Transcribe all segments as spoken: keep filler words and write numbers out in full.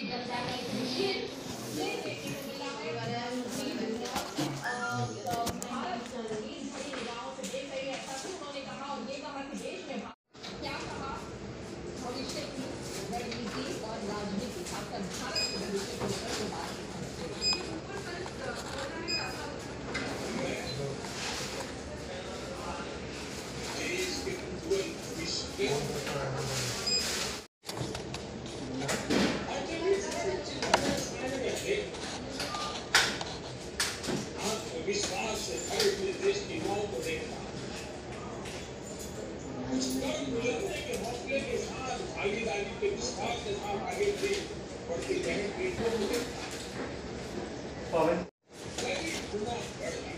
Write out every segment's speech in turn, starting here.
विश्वास से भरे हुए देश की युवाओं को देखना, कुछ कर्म गुजरने के हौसले के साथ भागीदारी के विश्वास के साथ आगे बढ़े बढ़ती बहन बेटियों को देखना वही गुना बढ़ना।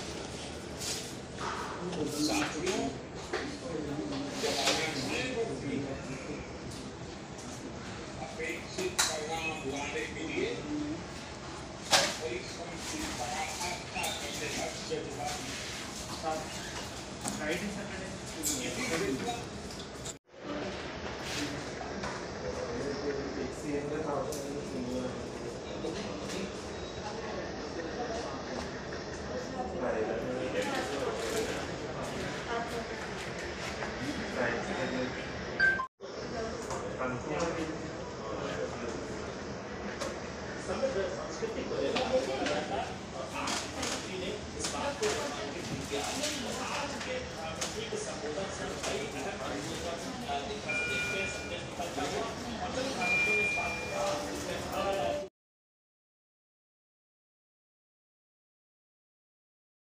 साथियों, जब आकांक्षाएं बढ़ती है, अपेक्षित परिणाम लाने के लिए परिश्रम की पराकाष्ठा करने लक्ष्य दिखाती है।